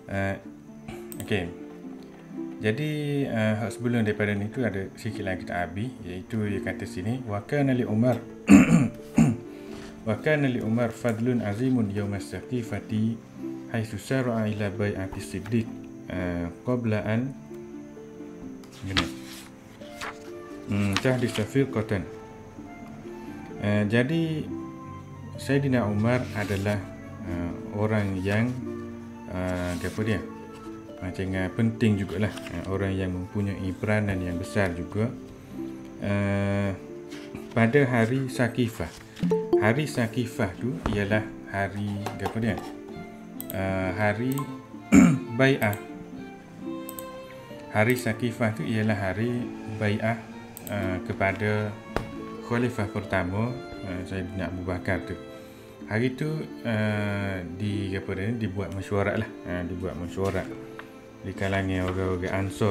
Uh, Okey. Jadi sebelum daripada ni tu ada sikit lagi kita abi, iaitu dia kata sini wa kana li Umar wa kana li Umar fadlun azimun yawm as-saqifati haitsu sar'a ila bai'ati siddiq qabla an tahdi safiqatan. Jadi Saidina Umar adalah orang yang apa dia macam penting jugalah, orang yang mempunyai peranan yang besar juga pada hari Saqifah. Hari Saqifah tu ialah hari apa dia, hari bai'ah. Hari Saqifah tu ialah hari bai'ah kepada khalifah pertama Saidina Abu Bakar tu. Hari tu dibuat mesyuarat lah, dibuat mesyuarat di kalangan orang-orang Ansar,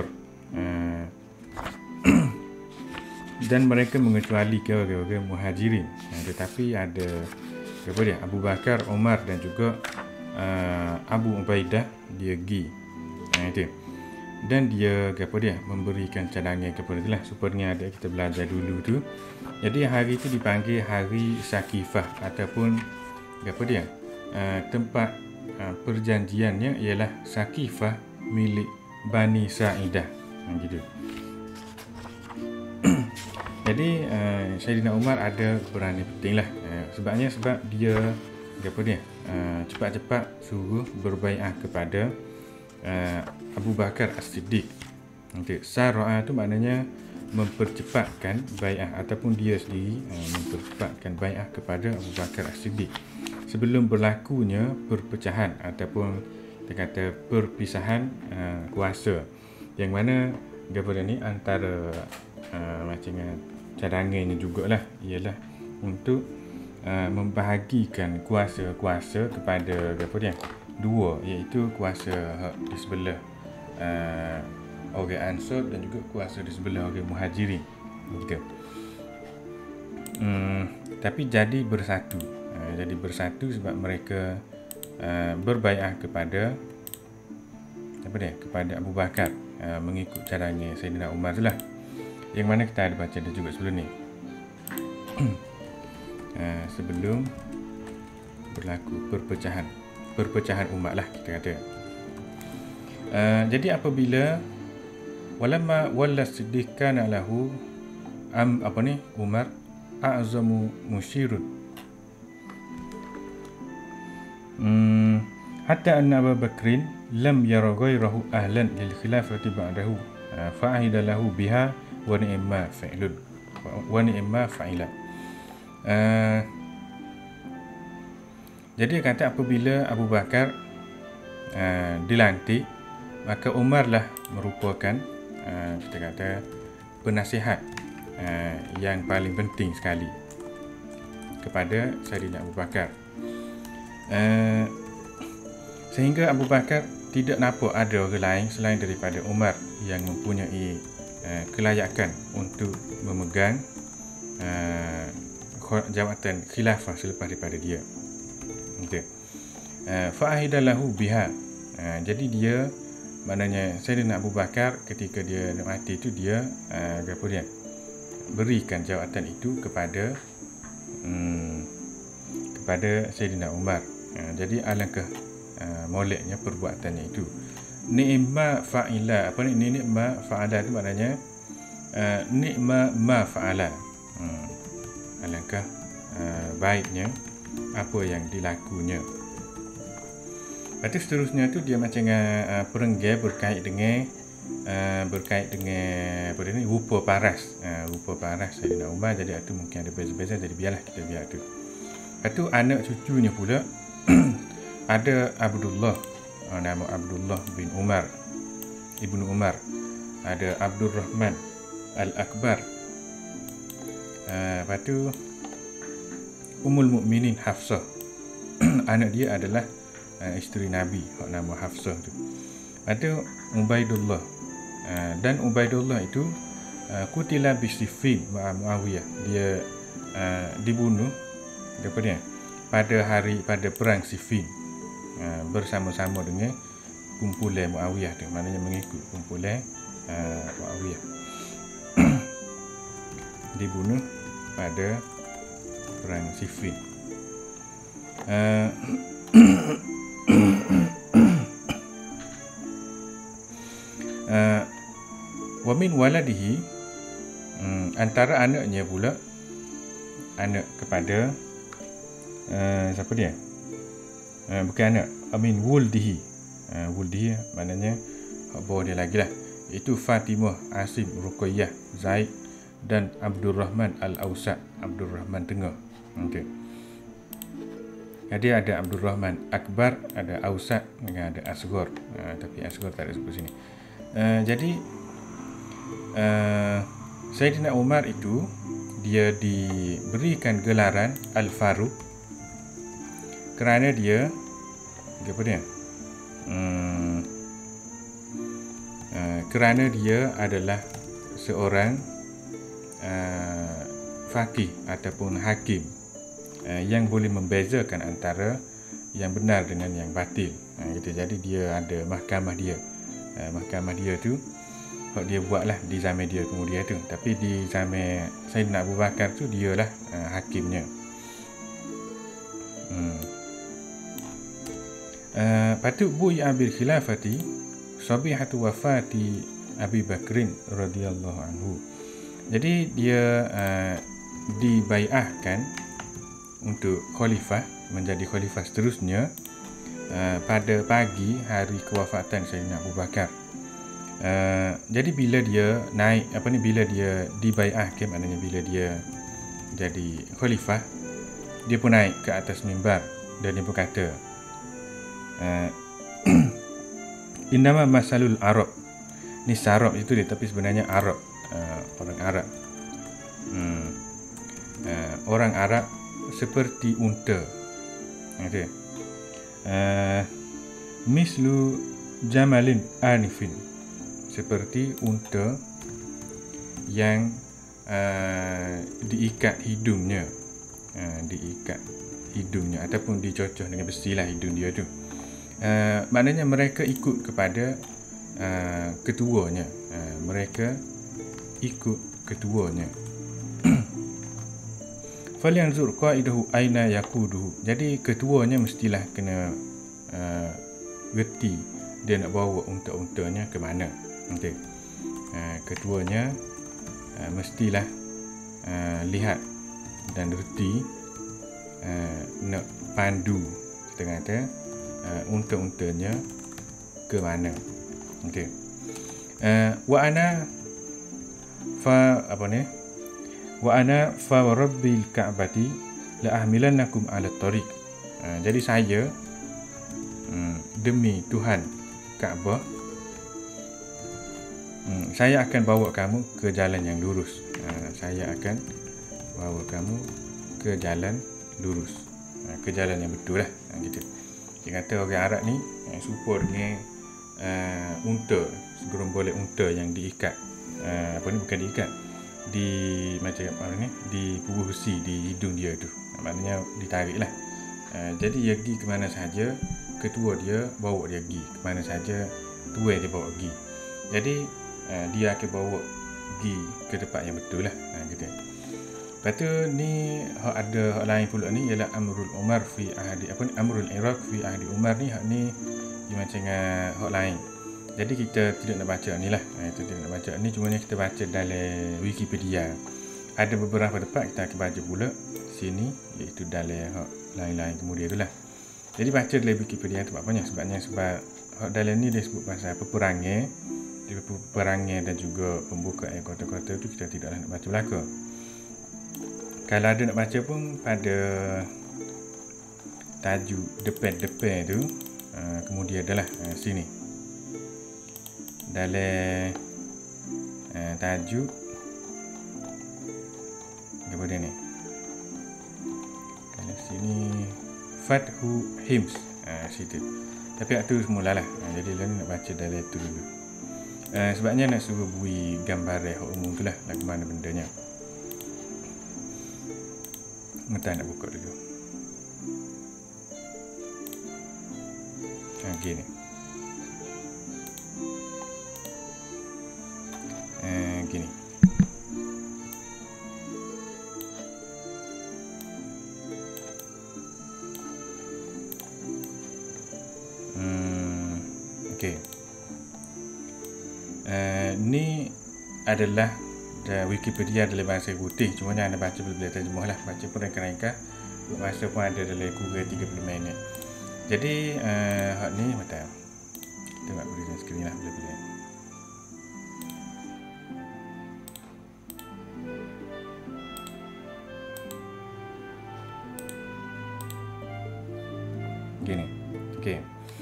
dan mereka mengecualikan orang-orang Muhajirin, tetapi ada apa dia, Abu Bakar, Umar dan juga Abu Ubaidah dia pergi, itu. Dan dia apa dia memberikan cadangan kepada itulah, seperti ada kita belajar dulu tu. Jadi hari itu dipanggil hari Saqifah, ataupun apa dia, tempat perjanjiannya ialah Saqifah milik Bani Sa'idah, gitu. Jadi Saidina Umar ada peranan penting lah, sebab dia apa dia cepat-cepat suruh berbai'ah kepada Abu Bakar As-Siddiq. Sar'a tu maknanya mempercepatkan bai'ah, ataupun dia sendiri mempercepatkan bai'ah kepada Abu Bakar As-Siddiq sebelum berlakunya perpecahan ataupun kita kata perpisahan kuasa, yang mana daripada ni antara macam cadangannya jugalah ialah untuk membahagikan kuasa-kuasa kepada apa dia, dua, iaitu kuasa di sebelah orang Ansar dan juga kuasa di sebelah orang Muhajirin, gitu. Tapi jadi bersatu, sebab mereka berbai'ah kepada apa dia, kepada Abu Bakar, mengikut caranya Saidina Umar lah, yang mana kita ada baca dia juga sebelum ni. Sebelum berlaku perpecahan umat lah, kita kata. Jadi apabila walamma walla siddiqana lahu Umar a'zamu musyirun hatta anna Abu Bakrin lam yara ghairahu ahlan lil khilafati ba'dahu fa'ahida lahu biha wa ni'ma fa'ila. Jadi kata apabila Abu Bakar dilantik, maka Umar lah merupakan kita kata penasihat yang paling penting sekali kepada Saidina Abu Bakar, sehingga Abu Bakar tidak nampak ada orang lain selain daripada Umar yang mempunyai kelayakan untuk memegang jawatan khilafah selepas daripada dia. Fa'ahidalahu biha. Jadi dia, maknanya Saidina Abu Bakar ketika dia nak mati itu, dia apa dia berikan jawatan itu kepada Saidina Umar. Jadi alangkah moleknya perbuatannya itu. Ni'ma fa'ila, apa ni ni'ma fa'ala itu maknanya ni'ma ma fa'ala, alangkah baiknya apa yang dilakunya. Lepas tu seterusnya tu dia macam perenggan berkait dengan apa ni, rupa paras Saidina Umar. Jadi itu mungkin ada beza-beza, jadi biarlah kita biar tu. Lepas tu anak cucunya pula ada Abdullah, nama Abdullah bin Umar, Ibnu Umar. Ada Abdul Rahman Al-Akbar. Lepas tu Ummul Mukminin Hafsah. Anak dia adalah isteri Nabi, nama Hafsah tu. Ada Ubaidullah, dan Ubaidullah itu kutila bisifin Muawiyah. Dia dibunuh pada perang Siffin, bersama-sama dengan kumpulan Muawiyah tu, maknanya mengikut kumpulan Muawiyah. Dibunuh pada perang Siffin. Wa min waladihi, antara anaknya pula, anak kepada siapa dia? Bukan anak, amin wuldihi. Wuldihi maknanya hak bawah dia lagi lah, iaitu Fatimah, Asim, Ruqayyah, Zaid dan Abdurrahman Al-Awsat, Abdurrahman Tengah. Okey. Dia ada Abdurrahman Akbar, ada Awsat dengan ada Asghar. Tapi Asghar tak ada sebut sini. Jadi Sayyidina Umar itu dia diberikan gelaran Al-Faruq kerana dia apa dia? Kerana dia adalah seorang faqih ataupun hakim yang boleh membezakan antara yang benar dengan yang batil. Gitu. Jadi dia ada mahkamah dia. Mahkamah dia tu dia buatlah di zaman dia kemudian tu. Tapi di zaman Sayyidina Abu Bakar tu dialah hakimnya. Patut bu'i abil khilafati sabihatu wafati Abi Bakrin radhiyallahu anhu. Jadi dia dibai'ahkan untuk khalifah, menjadi khalifah seterusnya pada pagi hari kewafatan Sayyidina Abu Bakar. Jadi bila dia naik bila dia dibai'ahkan, maknanya bila dia jadi khalifah, dia pun naik ke atas mimbar dan dia pun kata, innama masalul Arab. Ni Sarab itu dia, tapi sebenarnya Arab, orang Arab. Orang Arab seperti unta. Okay. Mislu jamalin anifin, seperti unta yang diikat hidungnya, ataupun dicocoh dengan besi lah hidung dia tu. Maknanya mereka ikut kepada ketuanya. Mereka ikut ketuanya. Falyanzur qaidahu aina yaquduhu. Jadi ketuanya mestilah kena reti dia nak bawa unta-untanya ke mana. Okey. Ketuanya mestilah lihat dan reti nak pandu, kita kata, unta-untanya ke mana. Okey. Wa ana fa rabbil ka'bati la ahmilannakum 'ala tariq. Jadi saya demi Tuhan Kaabah, saya akan bawa kamu ke jalan yang lurus. Saya akan bawa kamu ke jalan lurus, ke jalan yang betul lah. Gitu. Dia kata orang Arab ni serupa dengan unta, segerombolan unta yang diikat, bukan diikat, dipurusi di hidung dia tu, maknanya ditarik lah. Jadi dia pergi ke mana sahaja, ketua dia bawa dia pergi ke mana sahaja, tuan dia bawa pergi. Jadi dia akan bawa pergi ke tempat yang betul lah. Gitu. Lepas tu ni ada hak lain pula ni, ialah Amrul Umar fi ahdi Amrul Iraq fi ahdi Umar ni. Hak ni dia macam hak lain. Jadi kita tidak nak baca ni lah. Kita tidak nak baca ni, cuma kita baca dalam Wikipedia. Ada beberapa tempat kita akan baca pula sini, iaitu dalam hak lain-lain kemudian tu lah. Jadi baca dalam Wikipedia tu banyak sebabnya, sebab hak dalam ni dia sebut pasal peperangan, dan juga pembukaan kota-kota tu kita tidaklah nak baca belaka. Kalau ada nak baca pun pada tajuk depan-depan tu, kemudian adalah sini dalam tajuk apa dia ni, dalam sini Fathu Hims, situ. Tapi itu semula lah. Jadi lah nak baca dalam tu dulu. Sebabnya nak suruh bui gambar hak umum tu lah, lagu mana bendanya. Mentah nak buka dulu. Gini. Okey. Ni adalah Wikipedia dalam bahasa putih. Cuma anda baca boleh terjemah lah. Baca pun ringkas-ringkas. Masa pun ada dalam kurang 30 minit. Jadi hak ni macam kita nak beri skrin lah bila-bila. Gini. Okey.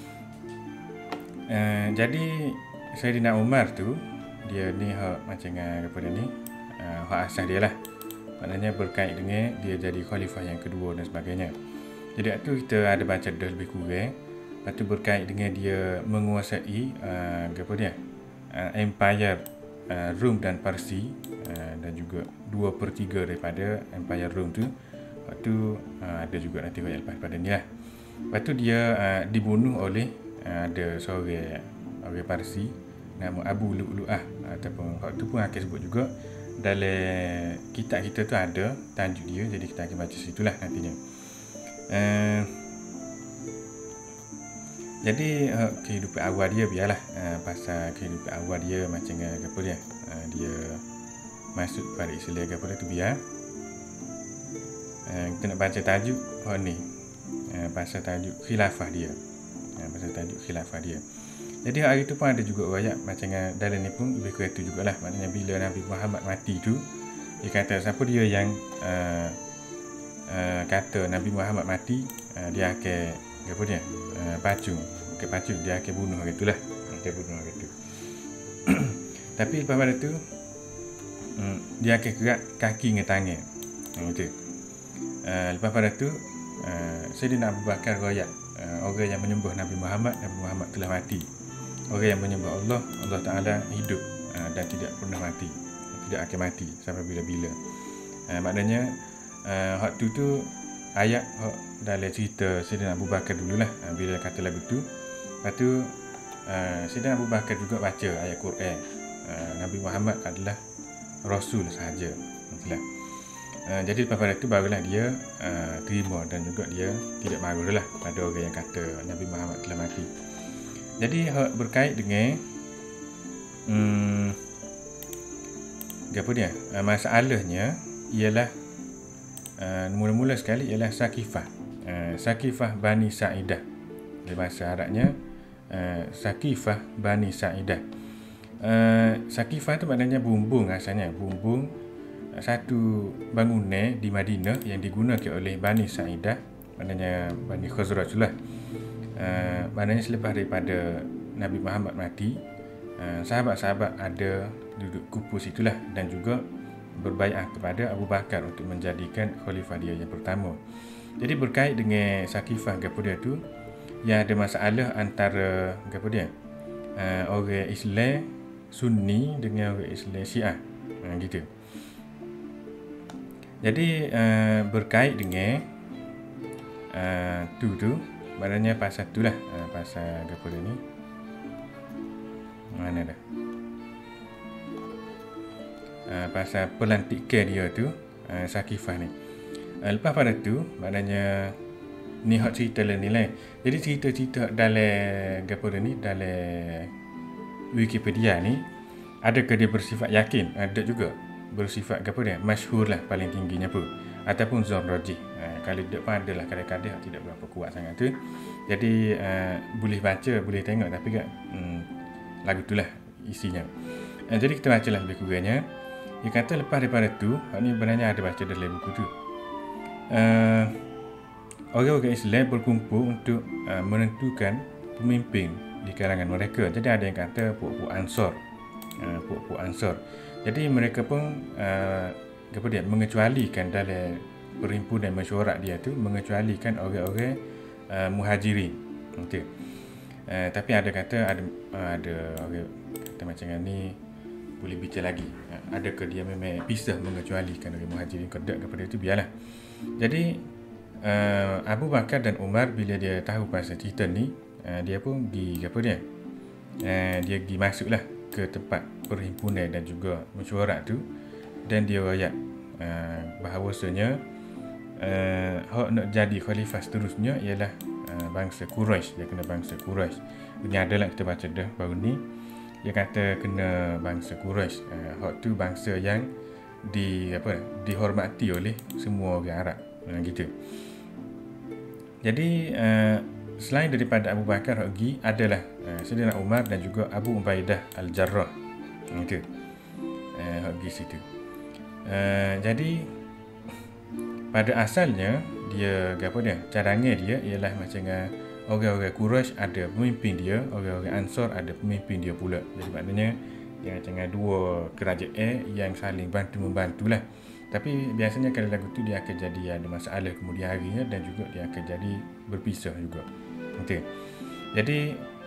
Jadi Sayyidina Umar tu dia ni hak macam apa dia ni? Hak asas dia lah. Maknanya berkait dengan dia jadi khalifah yang kedua dan sebagainya. Jadi waktu kita ada baca dah lebih kurang. Lepas tu berkait dengan dia menguasai apa dia? Empire Rom dan Parsi dan juga 2/3 daripada Empire Rom tu. Waktu ada juga nanti ayat lepas pada ni lah. Lepas tu dia dibunuh oleh ada seorang orang Parsi nama Abu Lu'lu'ah ataupun waktu pun akan sebut juga dalam kitab kita tu ada tajuk dia, jadi kita akan baca situlah nantinya. Jadi kehidupan awal dia biarlah pasal kehidupan awal dia macam apa dia dia masuk pada Islam apa dia tu biar. Kita nak baca tajuk ni pasal tajuk khilafah dia. Pasal tajuk khilafah dia. Jadi hari tu pun ada juga ayat macam dalam ni pun lebih kurang tu jugalah. Maknanya bila Nabi Muhammad mati tu, dia kata siapa dia yang kata Nabi Muhammad mati, dia akan apa dia? Pacung dia akan bunuh hari tu lah. Dia bunuh hari tu. Tapi lepas pada tu dia akan kerat kaki dengan tangan. Gitu. Lepas pada tu Sayyidina Abu Bakar royak orang yang menyembah Nabi Muhammad telah mati. Orang yang menyembah Allah Ta'ala hidup dan tidak pernah mati, tidak akan mati sampai bila-bila. Maknanya waktu tu ayat dalam cerita Sayyidina Abu Bakar dululah bila kata lagu tu. Lepas tu Sayyidina Abu Bakar juga baca ayat Quran. Nabi Muhammad adalah Rasul sahaja. Itulah. Jadi lepas pada tu barulah dia terima dan juga dia tidak marahlah pada orang yang kata Nabi Muhammad telah mati. Jadi berkait dengan apa dia? Masalahnya ialah mula-mula sekali ialah Sakifah. Sakifah Bani Sa'idah. Dalam bahasa Arabnya Sakifah Bani Sa'idah. Sakifah tu maknanya bumbung asalnya, bumbung satu bangunan di Madinah yang digunakan oleh Bani Sa'idah, maknanya Bani Khazraj lah. Maknanya selepas daripada Nabi Muhammad mati, sahabat-sahabat ada duduk kupus itulah dan juga berbaiat kepada Abu Bakar untuk menjadikan khalifah dia yang pertama. Jadi berkait dengan Sakifah apa dia tu, yang ada masalah antara apa dia orang Islam Sunni dengan orang Islam Syiah gitu. Jadi berkait dengan tu maknanya pasal tu lah, pasal apa dia ni, mana dah pasal pelantikan dia tu, Sakifah ni. Lepas pada tu maknanya ni hak cerita lah ni lah. Jadi cerita-cerita dalam apa dia ni, dalam Wikipedia ni, adakah dia bersifat yakin? Ada juga bersifat apa dia, masyhur lah paling tingginya apa, ataupun zon rajih. Kalau tidak pun adalah kadang-kadang tidak berapa kuat sangat tu. Jadi boleh baca, boleh tengok, tapi kan lagu tu lah isinya. Jadi kita baca lah lebih kurangnya. Dia kata lepas daripada tu, ni sebenarnya ada baca dalam buku tu, orang-orang Islam berkumpul untuk menentukan pemimpin di kalangan mereka. Jadi ada yang kata puak-puak Ansar, puak-puak Ansar. Jadi mereka pun apa dia, mengecualikan dalam perhimpunan mesyuarat dia tu, mengecualikan orang-orang muhajirin. Okey. Tapi ada kata ada orang kata macam ni, boleh bincang lagi. Adakah dia memang pisah mengecualikan orang muhajirin ke tak kepada itu, biarlah. Jadi Abu Bakar dan Umar bila dia tahu pasal cerita ni, dia pun apa dia? Dia pergi masuklah ke tempat perhimpunan dan juga mesyuarat tu, dan dia royak bahawasanya hak nak jadi khalifah seterusnya ialah bangsa Quraisy. Dia kena bangsa Quraisy. penyada lah kita baca dah baru ni. Dia kata kena bangsa Quraisy. Hak tu bangsa yang dihormati oleh semua orang Arab. Gitu. Jadi selain daripada Abu Bakar Haqi adalah Sayyidina Umar dan juga Abu Ubaidah Al-Jarrah. Gitu. Haqi situ. Jadi pada asalnya dia cadangan dia ialah macam orang-orang Quraisy ada pemimpin dia, orang-orang Ansar ada pemimpin dia pula. Jadi maknanya dia macam dua kerajaan yang saling bantu-membantulah. Tapi biasanya kalau lagu tu dia akan jadi ada masalah kemudian harinya dan juga dia akan jadi berpisah juga. Okey. Jadi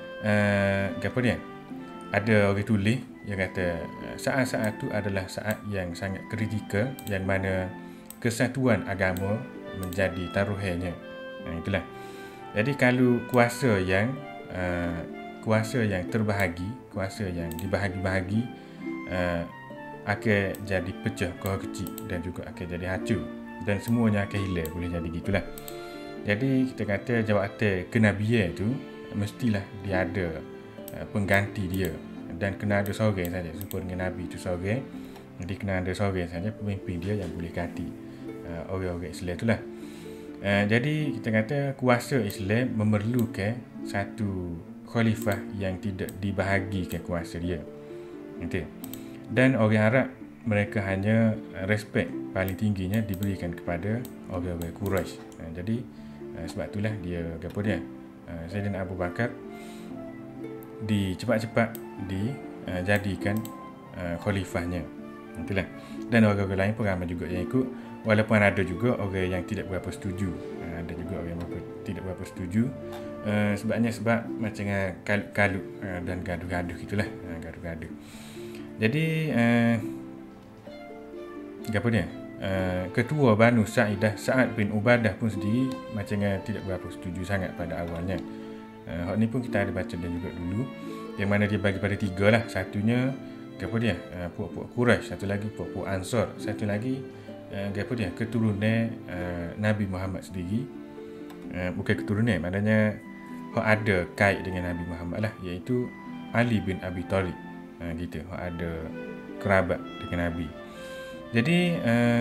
ada orang tulis yang kata saat-saat tu adalah saat yang sangat kritikal yang mana kesatuan agama menjadi taruhannya. Itulah. Jadi kalau kuasa yang terbahagi, kuasa yang dibahagi-bahagi akan jadi pecah ke kecil dan juga akan jadi hancur dan semuanya akan hilang, boleh jadi gitulah. Jadi kita kata jawatan kenabian tu mestilah dia ada pengganti dia dan kena ada seorang saja supaya dengan Nabi tu seorang. Jadi kena ada seorang saja pemimpin dia yang boleh ganti orang-orang Islam itulah. Jadi kita kata kuasa Islam memerlukan satu khalifah yang tidak dibahagikan kuasa dia. Gitu. Dan orang Arab mereka hanya respect paling tingginya diberikan kepada orang-orang Quraisy. Jadi sebab itulah dia Sayyidina Abu Bakar cepat-cepat dijadikan khalifahnya. Itulah. Dan orang-orang lain pun ramai juga yang ikut, walaupun ada juga orang yang tidak berapa setuju. Ada juga orang yang tidak berapa setuju. Sebab macam kalut dan gaduh-gaduh gitulah. Gaduh-gaduh. Jadi ketua Banu Sa'idah Sa'ad bin Ubadah pun sendiri macam tidak berapa setuju sangat pada awalnya. Hak ni pun kita ada baca dan juga dulu, yang mana dia bagi pada tiga lah. Satunya puak-puak Quraisy, satu lagi puak-puak Ansar, satu lagi keturunan Nabi Muhammad sendiri. Bukan keturunan, maknanya hak ada kait dengan Nabi Muhammad lah, iaitu Ali bin Abi Thalib. Gitu, hak ada kerabat dengan Nabi. Jadi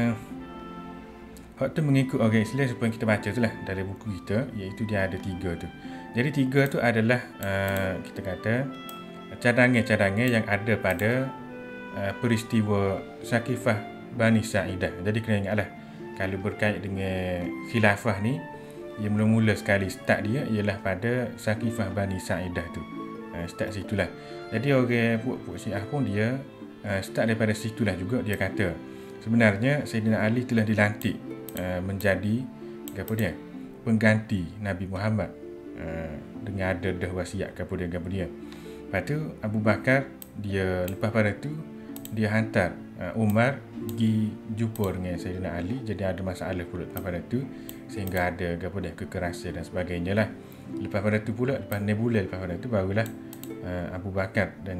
hak tu mengikut orang Islam supaya kita baca tu lah dalam buku kita, iaitu dia ada tiga tu. Jadi tiga tu adalah kita kata cadangan-cadangan yang ada pada peristiwa Saqifah Bani Sa'idah. Jadi kena ingatlah kalau berkait dengan khilafah ni, yang mula-mula sekali start dia ialah pada Saqifah Bani Sa'idah tu. Start situlah. Jadi orang puak-puak Syiah pun dia start daripada situlah juga. Dia kata sebenarnya Sayyidina Ali telah dilantik menjadi pengganti Nabi Muhammad dengan ada dah wasiat kepada dia. Lepas tu Abu Bakar dia lepas pada tu dia hantar Umar pergi jumpa dengan Sayyidina Ali. Jadi ada masalah pula lepas pada tu, sehingga ada kekerasan dan sebagainya lah. Lepas pada tu pula, lepas 6 bulan lepas pada tu barulah Abu Bakar dan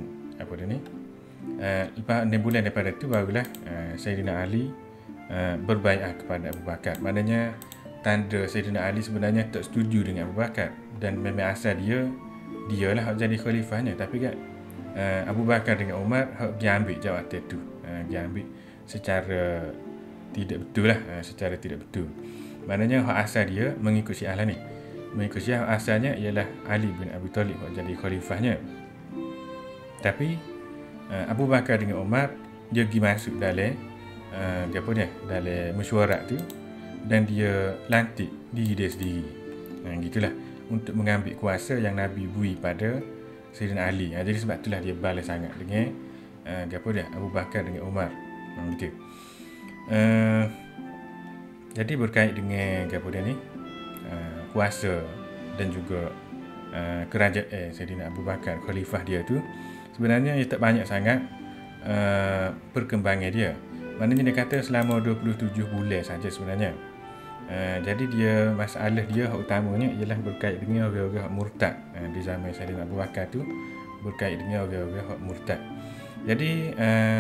lepas 6 bulan daripada tu barulah Sayyidina Ali berbaiat kepada Abu Bakar. Maknanya tanda Sayyidina Ali sebenarnya tak setuju dengan Abu Bakar, dan memang asal dialah hak jadi khalifahnya. Tapi kan Abu Bakar dengan Umar hak dia ambil jawatan tu. Dia ambil secara tidak betul lah, secara tidak betul. Maknanya hak asal dia mengikut Syiah lah ni. Mengikut Syiah asalnya ialah Ali bin Abi Thalib hak jadi khalifahnya. Tapi Abu Bakar dengan Umar dia pergi masuk dalam dalam mesyuarat tu, dan dia lantik diri dia sendiri. Gitulah, untuk mengambil kuasa yang Nabi beri pada Sayyidina Ali. Jadi sebab itulah dia balas sangat dengan Abu Bakar dengan Umar. Gitu. Jadi berkait dengan kuasa dan juga kerajaan Sayyidina Abu Bakar, khalifah dia tu, sebenarnya ia tak banyak sangat perkembangan dia. Maknanya dia kata selama 27 bulan saja sebenarnya. Jadi dia masalah dia utamanya ialah berkait dengan orang-orang murtad. Di zaman Sayyidina Abu Bakar tu berkait dengan orang-orang murtad. Jadi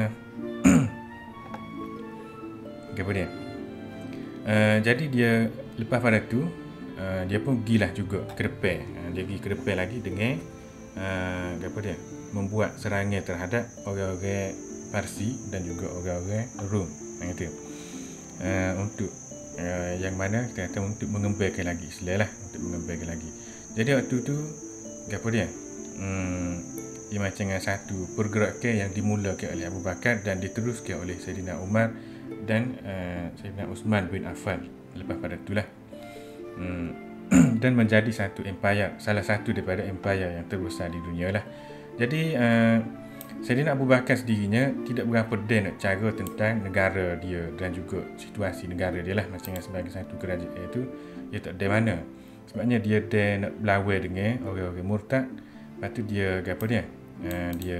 jadi dia lepas pada tu dia pun pergilah juga ke depan. Dia pergi ke depan lagi dengan apa dia, membuat serangan terhadap orang-orang Parsi dan juga orang-orang Rom, itu untuk yang mana kita kata untuk mengembangkan lagi Islam lah, untuk mengembangkan lagi. Jadi waktu tu apa dia, ia macam satu pergerakan yang dimulakan oleh Abu Bakar dan diteruskan oleh Saidina Umar dan Saidina Uthman bin Affan lepas pada itulah, dan menjadi satu empire, salah satu daripada empire yang terbesar di dunia lah. Jadi Saidina Abu Bakar sendirinya tidak berapa dia nak cara tentang negara dia dan juga situasi negara dia lah, macam sebagai satu kerajaan itu dia tak ada mana. Sebabnya dia nak berlawan dengan orang-orang murtad. Lepas tu dia apa dia, dia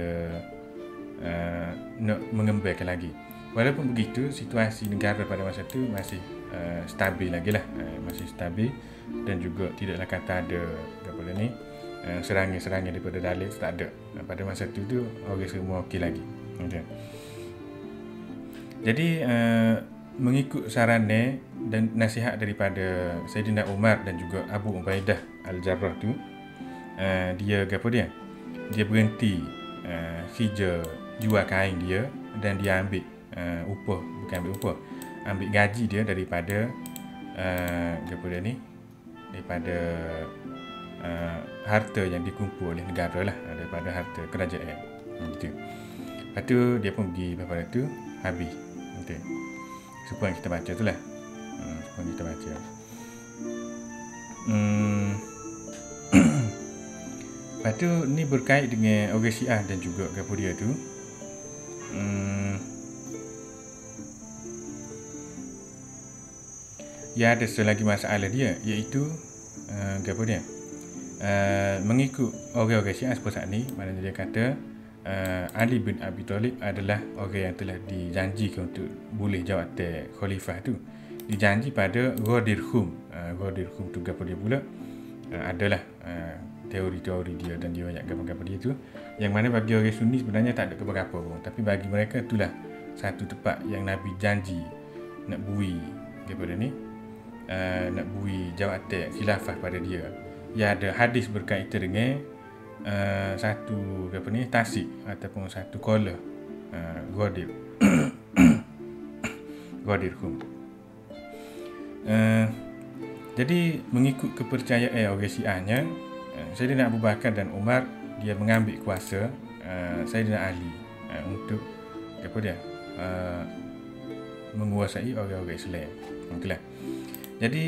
nak mengembangkan lagi. Walaupun begitu, situasi negara pada masa tu masih stabil lagi lah, masih stabil, dan juga tidaklah kata ada apa ni, serangan-serangan daripada Dalil, tak ada. Pada masa tu orang semua okey lagi. Okay. Jadi mengikut sarannya dan nasihat daripada Saidina Umar dan juga Abu Ubaidah Al-Jarrah tu, dia apa dia berhenti hijau jual kain dia, dan dia ambil upah, bukan ambil upah, ambil gaji dia daripada apa dia ni, daripada harta yang dikumpul oleh negara lah, daripada harta kerajaan gitu. Lepas tu dia pun pergi pada tu habis. Okay. Supaya kita baca tu lah, supaya kita baca. Lepas tu ni berkait dengan orang Syiah dan juga apa dia tu, ya ada selagi masalah dia, iaitu apa dia, mengikut orang-orang Syiah seperti saat ni, maknanya dia kata Ali bin Abi Thalib adalah orang yang telah dijanjikan untuk boleh jawatan khalifah tu, dijanji pada Ghadir Khum. Ghadir Khum tu apa dia pula, adalah teori-teori dia dan dia banyak gambar-gambar dia tu, yang mana bagi orang Sunni sebenarnya tak ada keberapa pun, tapi bagi mereka itulah satu tempat yang Nabi janji nak bui daripada ni, nak bui jawatan khilafah pada dia. Ya ada hadis berkaitan dengan satu apa ni, tasik ataupun satu kola Ghadir Ghadir Khum. Jadi mengikut kepercayaan orang Syiahnya, Saidina Abu Bakar dan Umar dia mengambil kuasa Saidina Ali untuk apa dia, menguasai orang-orang Islam. Okeylah. Jadi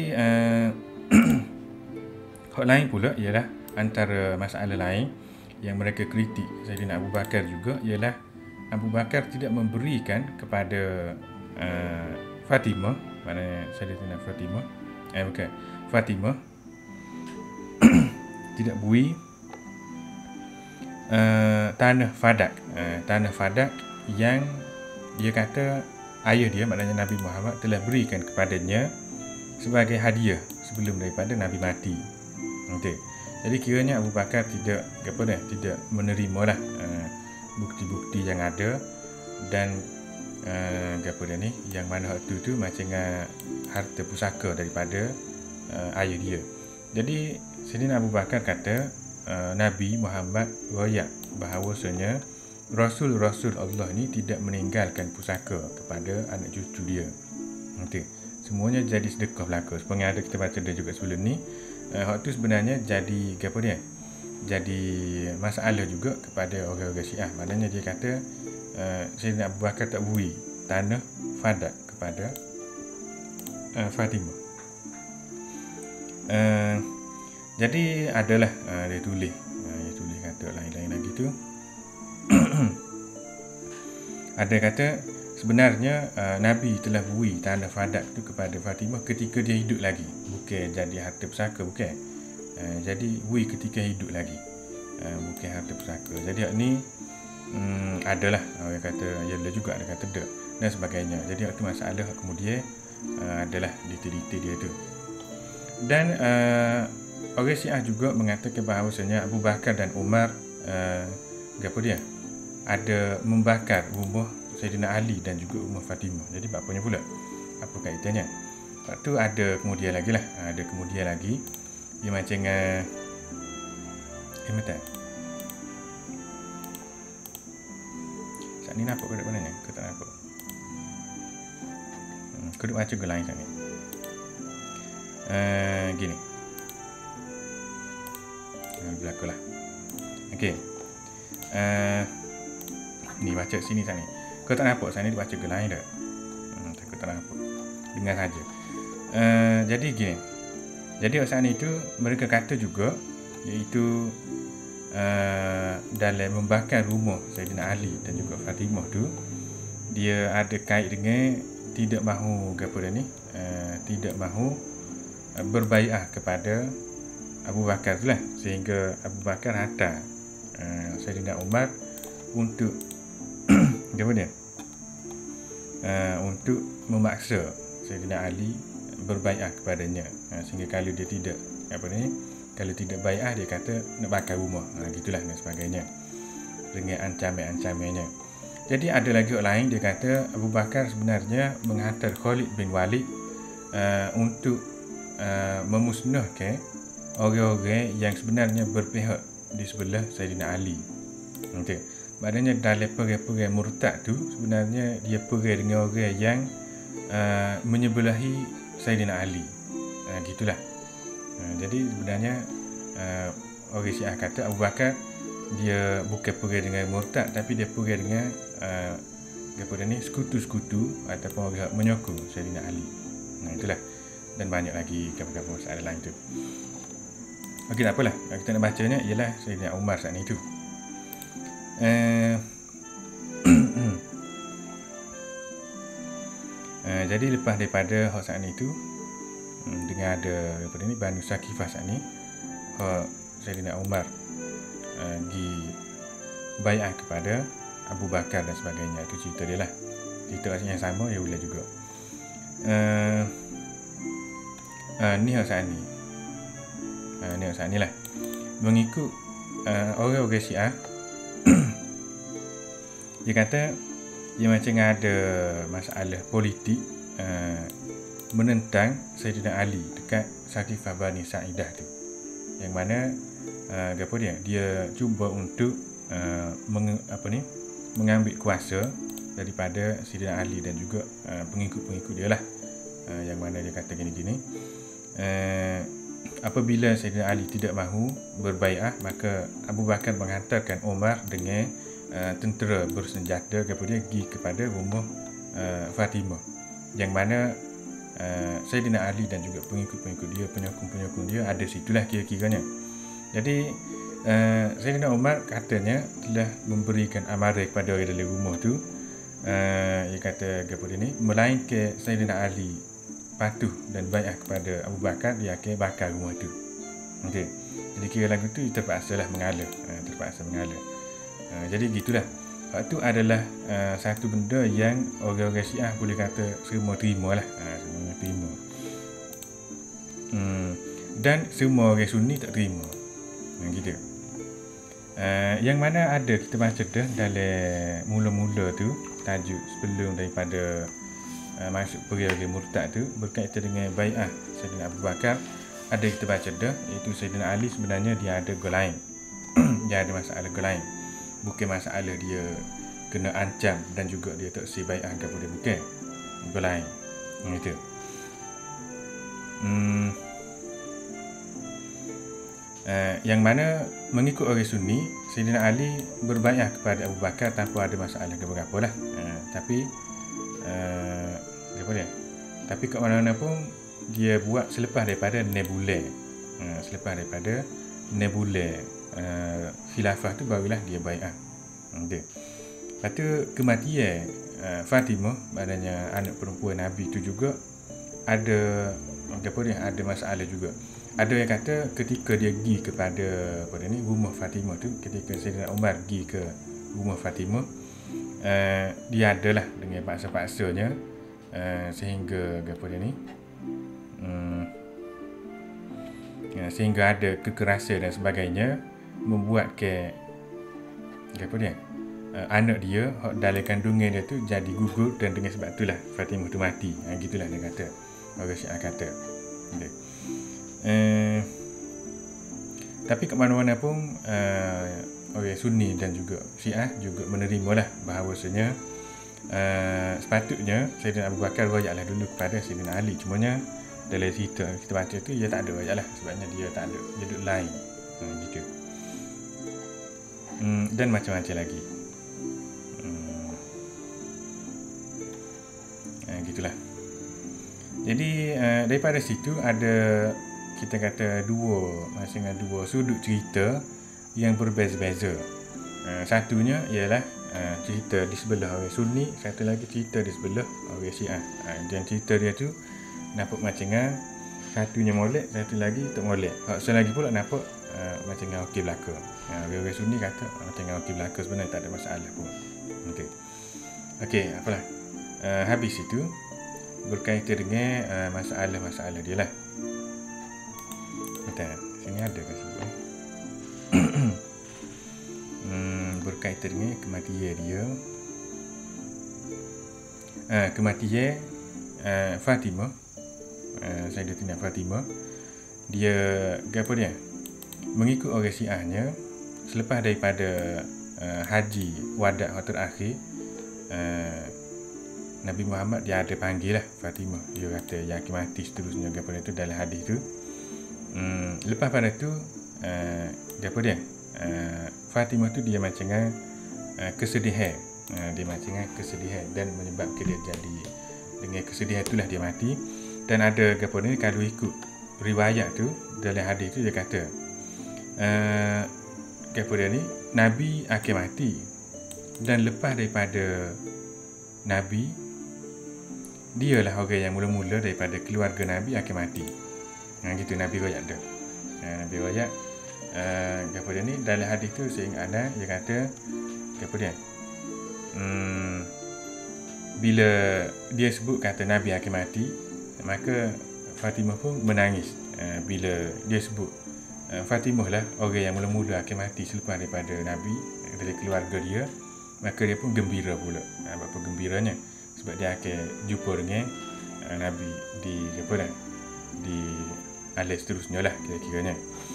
hal lain pula ialah antara masalah lain yang mereka kritik Saidina Abu Bakar juga ialah Abu Bakar tidak memberikan kepada Fatimah, maknanya Saidina Fatimah, Fatimah tidak bui tanah Fadak, tanah Fadak yang dia kata ayah dia, maknanya Nabi Muhammad telah berikan kepadanya sebagai hadiah sebelum daripada Nabi mati. Okey. Jadi kiranya Abu Bakar tidak tidak menerimalah bukti-bukti yang ada, dan yang mana waktu tu macam harta pusaka daripada ayah dia. Jadi Saidina Abu Bakar kata Nabi Muhammad royak bahawasanya Rasul-Rasul Allah ni tidak meninggalkan pusaka kepada anak cucu dia. Okey. Semuanya jadi sedekah belaka. Seperti ada kita baca dia juga sebelum ni. Waktu sebenarnya jadi jadi masalah juga kepada orang-orang Syiah. Maknanya dia kata Saidina Abu Bakar tak beri tanah Fadak kepada Fatimah. Jadi adalah dia tulis kata lain-lain lagi tu. Ada kata sebenarnya Nabi telah beri tanah Fadak tu kepada Fatimah ketika dia hidup lagi, bukan jadi harta pusaka, bukan. Jadi beri ketika hidup lagi, bukan harta pusaka. Jadi ni adalah orang kata ya juga, ada kata tak dan sebagainya. Jadi waktu masalah kemudian adalah detail-detail dia tu. Dan orang Syiah juga mengatakan bahawasanya Abu Bakar dan Umar ada membakar rumah Saidina Ali dan juga rumah Fatimah. Jadi bapanya pula, apa kaitannya? Lepas tu ada kemudian lagi lah, ada kemudian lagi dia macam Saat ni nampak ke dekat mana? Kau tak nampak. Kau duk baca ke lain saat ni? Gini. Berlaku lah. Okey. Ni baca sini saat ni. Kau tak nampak saat ni baca ke lain dah? Kau tak nampak. Dengar saja. Jadi gini. Jadi saat ni tu mereka kata juga iaitu dalam membakar rumah Saidina Ali dan juga Fatimah tu, dia ada kait dengan tidak mahu tidak mahu berbaiat kepada Abu Bakar tu lah, sehingga Abu Bakar hantar Saidina Umar untuk untuk memaksa Saidina Ali berbaiat kepadanya, sehingga kalau dia tidak kalau tidak baiat, dia kata nak bakar rumah, gitulah dan sebagainya, dengan ancaman-ancamannya. Jadi ada lagi orang lain, dia kata Abu Bakar sebenarnya menghantar Khalid bin Walid untuk memusnahkan orang-orang yang sebenarnya berpihak di sebelah Saidina Ali. Okey. Maknanya dalam perang-perang murtad tu sebenarnya dia perang dengan orang yang menyebelahi Saidina Ali. Gitulah. Jadi sebenarnya orang Syiah kata Abu Bakar dia bukan perang dengan murtad, tapi dia perang dengan sekutu-sekutu ataupun orang menyokong Saidina Ali. Itulah. Dan banyak lagi kabar-kabar masalah lain tu. Okey, tak apalah. Kita nak bacanya ialah Saidina Umar saat ni tu. Jadi lepas daripada hak saat ni tu, dengan ada Banu Sakifah saat ni, Saidina Umar pergi baiat kepada Abu Bakar dan sebagainya. Itu cerita dia lah. Cerita yang sama dia ulang juga. Ni hak saat ni. Ni hak saat ni lah. Mengikut orang-orang Syiah, dia kata dia macam ada masalah politik menentang Saidina Ali dekat Sakifah Bani Sa'idah tu, yang mana dia cuba untuk mengambil kuasa daripada Saidina Ali dan juga pengikut-pengikut dia lah, yang mana dia kata gini-gini, apabila Saidina Ali tidak mahu berbaiat, maka Abu Bakar menghantarkan Umar dengan tentera bersenjata pergi kepada rumah Fatimah, yang mana Saidina Ali dan juga pengikut-pengikut dia, penyokong-penyokong dia ada situlah kira-kiranya. Jadi Saidina Umar katanya telah memberikan amaran kepada orang dalam rumah tu, dia kata melainkan Saidina Ali patuh dan baiat kepada Abu Bakar, dia akan bakar rumah tu. Okey. Jadi kira lagu tu terpaksalah mengalah, jadi gitulah. Waktu adalah satu benda yang orang-orang Syiah boleh kata semua terima lah. Semua terima. Dan semua orang Sunni tak terima. Gitu. Yang mana ada kita baca dah dalam mula-mula tu, tajuk sebelum daripada masuk perang murtad tu, berkaitan dengan baiat Saidina Abu Bakar, ada kita baca dah, iaitu Saidina Ali sebenarnya dia ada gol lain. Dia ada masalah gol lain. Bukan masalah dia kena ancam dan juga dia tak si baiat kepada dia, bukan. Gol lain. Gitu. Yang mana mengikut orang Sunni, Saidina Ali berbaiat kepada Abu Bakar tanpa ada masalah ke-berapa lah. Tapi tapi kat mana-mana pun dia buat selepas daripada nebula. Khilafah tu barulah dia baiat. Lepas tu kematian Fatimah, maknanya anak perempuan Nabi tu juga ada masalah juga. Ada yang kata ketika dia pergi kepada rumah Fatimah tu, ketika Saidina Umar pergi ke rumah Fatimah, dia adalah dengan paksa-paksanya, sehingga sehingga ada kekerasan dan sebagainya, membuat ke anak dia dalam kandungan dia tu jadi gugur, dan dengan sebab itulah Fatimah tu mati. Gitulah dia kata, orang Syiah kata. Tapi kat mana-mana pun orang Sunni dan juga Syiah juga menerimalah bahawasanya sepatutnya Sayyidina Abu Bakar royaklah dulu kepada Sayyidina Ali. Cumanya dalam cerita kita baca tu dia tak ada royak lah, sebabnya dia tak ada, dia duduk lain. Gitu. Dan macam-macam lagi. Gitulah. Jadi daripada situ ada, kita kata, masing-masing dua sudut cerita yang berbeza-beza. Satunya ialah cerita di sebelah orang Sunni, satu lagi cerita di sebelah orang Syiah. Dan cerita dia tu nampak macam satunya molek, satu lagi tak molek. Satu lagi pula nampak macam okey belaka. Orang Sunni kata macam okey belaka, sebenarnya tak ada masalah pun. Okey, apalah. Habis itu berkaitan dengan masalah-masalah dia lah. Bentar, sini ada ke sini? Berkaitan dengan kematian dia. Kematian Fatimah, Sayyidatina Fatimah, dia apa dia? Mengikut orang Syiahnya, selepas daripada haji wada' terakhir, Nabi Muhammad dia ada panggil lah Fatimah. Dia kata yang akan mati seterusnya, apa itu dalam hadis tu. Lepas pada tu apa dia? Fatimah tu dia macam kesedihan. Dia macam kesedihan dan menyebabkan dia jadi, dengan kesedihan itulah dia mati. Dan ada apa ni, kalau ikut riwayat tu dalam hadis tu dia kata apa dia ni, Nabi akan mati, dan lepas daripada Nabi, dialah orang yang mula-mula daripada keluarga Nabi akan mati. Gitu Nabi royak dia. Nabi royak apa dia ni, dalam hadis tu saya ingat dia kata apa dia? Bila dia sebut kata Nabi akan mati, maka Fatimah pun menangis. Bila dia sebut Fatimah lah orang yang mula-mula akan mati selepas daripada Nabi, dari keluarga dia, maka dia pun gembira pula. Apa gembiranya? Sebab dia akan jumpa dengan Nabi di apa dah? Di alam seterusnya lah kira-kiranya.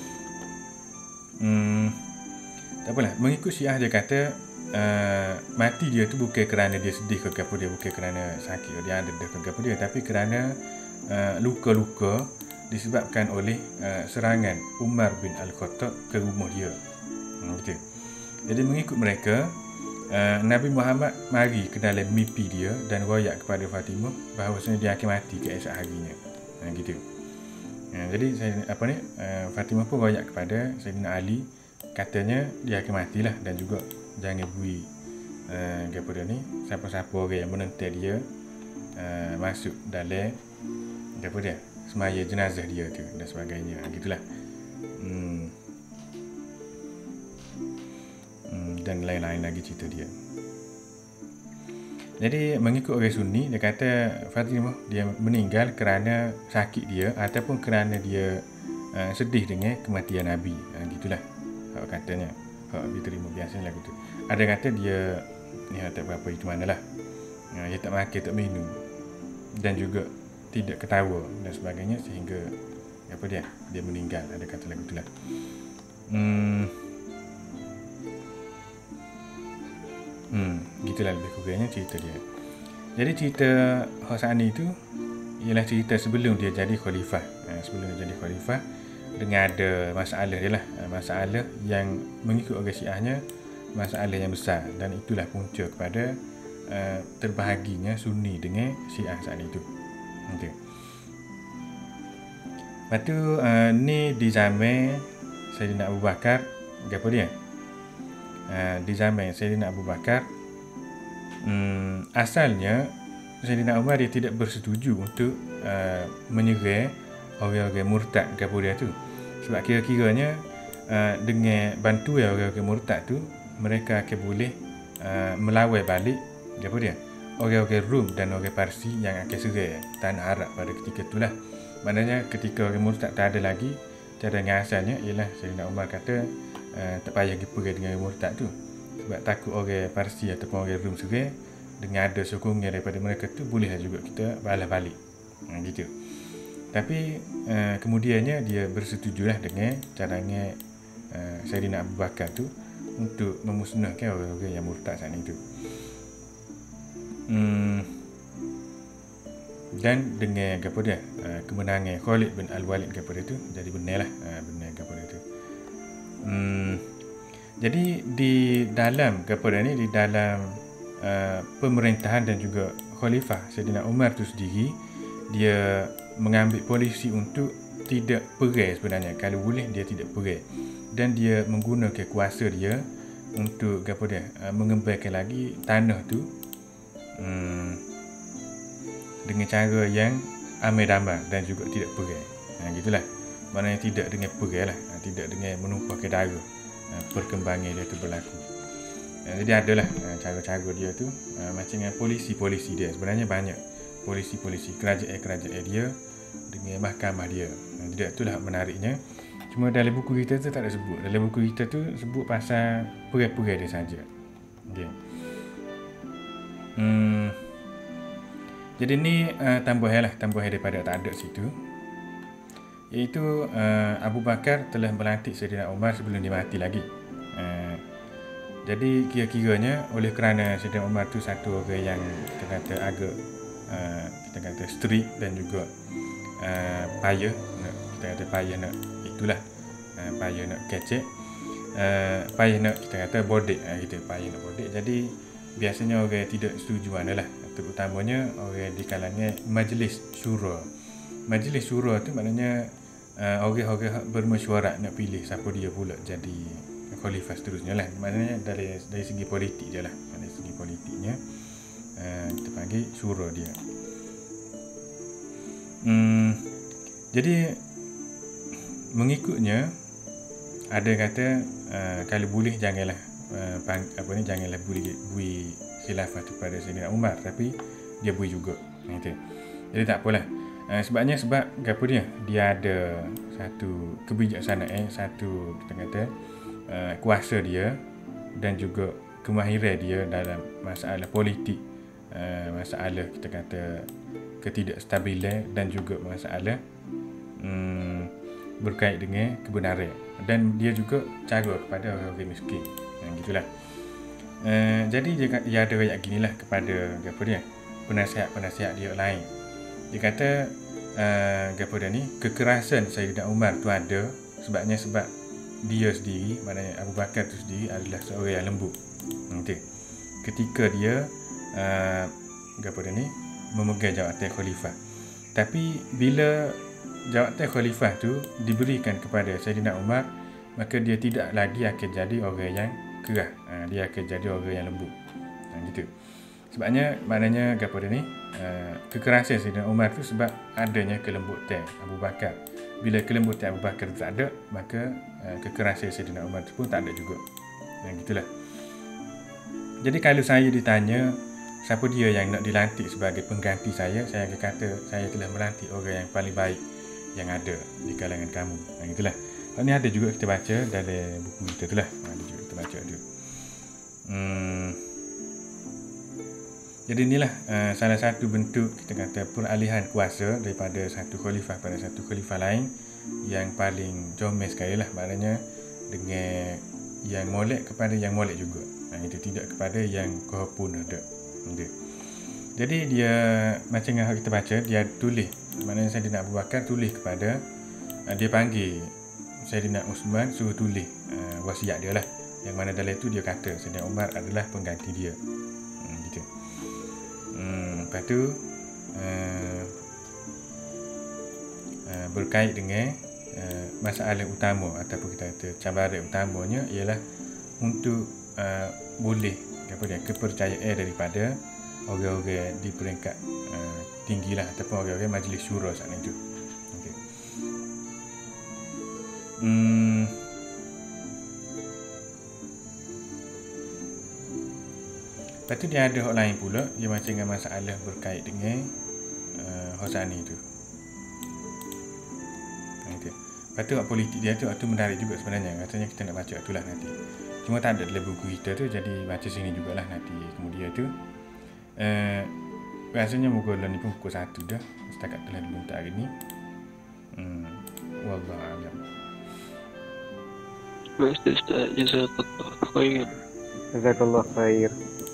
Tak apalah, mengikut Syiah dia kata mati dia tu bukan kerana dia sedih ke apa dia, bukan kerana sakit dia ada ke apa dia, tapi kerana luka-luka disebabkan oleh serangan Umar bin Al-Khattab ke rumah dia. Gitu. Jadi mengikut mereka, Nabi Muhammad mari ke dalam mimpi dia dan royak kepada Fatimah bahawasanya dia akan mati keesok harinya. Gitu. Jadi Fatimah pun royak kepada Sayyidina Ali, katanya dia akan matilah, dan juga jangan bui apa dia ni, siapa-siapa orang yang menentang dia masuk dalam apa dia, semaya jenazah dia tu dan sebagainya. Gitulah. Dan lain-lain lagi cerita dia. Jadi mengikut orang Sunni, dia kata Fatimah dia meninggal kerana sakit dia ataupun kerana dia sedih dengan kematian Nabi. Gitulah hak katanya. Hak diterima biasanya gitu. Ada kata dia ni tak berapa itu manalah. Dia tak makan, tak minum, dan juga tidak ketawa dan sebagainya, sehingga apa dia meninggal. Ada kata lagu itulah. Gitulah lebih kurangnya cerita dia. Jadi cerita Hosani itu ialah cerita sebelum dia jadi khalifah. Sebelum dia jadi khalifah, dengan ada masalah dia lah, masalah yang mengikut orang Syiahnya masalah yang besar, dan itulah punca kepada terbahaginya Sunni dengan Syiah saat itu. Okay. Lepas tu ni di zaman Sayyidina Abu Bakar, apa dia? Di zaman Sayyidina Abu Bakar, asalnya Sayyidina Umar dia tidak bersetuju untuk menyerang orang-orang murtad ke apa dia tu. Sebab kira-kiranya dengan bantuan orang-orang murtad tu, mereka akan boleh melawan balik apa dia, orang-orang Rom dan orang Parsi yang akan serang tanah Arab pada ketika itulah. Maknanya ketika orang murtad tak ada lagi, cara yang asalnya ialah Sayyidina Umar kata tak payah pergi perang dengan orang murtad tu, sebab takut orang Parsi ataupun orang Rom serang, dengan ada sokongan daripada mereka tu bolehlah juga kita balas balik. Gitu. Tapi kemudiannya dia bersetujulah dengan caranya Sayyidina Abu Bakar tu untuk memusnahkan orang-orang yang murtad saat itu. Dan dengan apa dia, kemenangan Khalid bin Al-Walid kepada itu, jadi benar lah benar kepada itu. Jadi di dalam kepada ni, di dalam pemerintahan dan juga khalifah Saidina Umar tu sendiri, dia mengambil polisi untuk tidak perang sebenarnya. Kalau boleh dia tidak perang, dan dia menggunakan kuasa dia untuk apa dia, mengembangkan lagi tanah tu dengan cara yang amai damai dan juga tidak perang. Gitulah. Maknanya tidak dengan perang lah, tidak dengan menumpahkan darah. Perkembangan dia tu berlaku. Jadi adalah cara-cara dia tu macam dengan polisi-polisi dia. Sebenarnya banyak polisi-polisi kerajaan-kerajaan dia dengan mahkamah dia. Jadi itulah menariknya. Cuma dalam buku kita tu tak ada sebut. Dalam buku kita tu sebut pasal perang-perang dia saja. Okay. Jadi ni tambahan daripada tak ada situ. Iaitu Abu Bakar telah melantik Saidina Umar sebelum dia mati lagi. Jadi kira-kiranya oleh kerana Saidina Umar tu satu orang yang kita kata agak kita kata strict dan juga payah nak itulah payah nak kecek, payah nak kita kata bodek, payah nak bodek. Jadi biasanya orang tidak setuju adalah terutamanya orang di kalangan majlis syura. Majlis syura tu maknanya orang-orang bermesyuarat nak pilih siapa dia pula jadi khalifah seterusnya lah. Maknanya dari segi politik je lah. Dari segi politiknya kita panggil syura dia. Jadi mengikutnya ada kata kalau boleh janganlah janganlah bui khilafah kepada Saidina Umar, tapi dia bui juga. Jadi tak apalah. Sebab apa dia ada satu kebijaksanaan, satu kita kata kuasa dia dan juga kemahiran dia dalam masalah politik, masalah kita kata ketidakstabilan dan juga masalah berkait dengan kebenaran, dan dia juga cara kepada orang-orang miskin. Gitulah. Jadi dia ada ayat ginilah kepada penasihat-penasihat dia lain. Dia kata kekerasan Saidina Umar tu ada sebab dia sendiri, maknanya Abu Bakar tu sendiri adalah seorang yang lembut. Ketika dia memegang jawatan khalifah. Tapi bila jawatan khalifah tu diberikan kepada Saidina Umar, maka dia tidak lagi akan jadi orang yang keras. Dia akan jadi orang yang lembut. Gitu. Sebabnya maknanya kekerasan Saidina Umar tu sebab adanya kelembutan Abu Bakar. Bila kelembutan Abu Bakar tak ada, maka kekerasan Saidina Umar tu pun tak ada juga. Gitulah. Jadi kalau saya ditanya siapa dia yang nak dilantik sebagai pengganti saya akan kata saya telah melantik orang yang paling baik yang ada di kalangan kamu. Gitulah. Ini ada juga kita baca dalam buku kita tu lah. Ada juga kita baca tu. Jadi inilah salah satu bentuk kita kata peralihan kuasa daripada satu khalifah pada satu khalifah lain yang paling comel sekali lah. Maknanya dengan yang molek kepada yang molek juga. Itu tidak kepada yang kohapun ada. Jadi dia macam yang kita baca, dia tulis, maknanya Saidina Abu Bakar tulis kepada dia panggil Saidina Uthman suruh tulis wasiat dia lah, yang mana dalam itu dia kata Saidina Umar adalah pengganti dia. Gitu. Lepas tu berkait dengan masalah utama ataupun kita kata cabaran utamanya ialah untuk boleh kepercayaan daripada orang-orang di peringkat tinggilah ataupun orang-orang majlis syura saat itu. Lepas tu dia ada hak lain pula, dia macam dengan masalah berkait dengan Hosani tu. Lepas tu hak politik dia tu menarik juga sebenarnya. Katanya kita nak baca itulah nanti. Cuma tak ada dalam buku kita tu, jadi baca sini jugalah nanti. Kemudian tu rasanya muka ni pun pukul 1 dah. Setakat telah dulu untuk hari ni. Wallahu a'lam. Baik Ustaz, jazakallah khair. Jazakallah khair.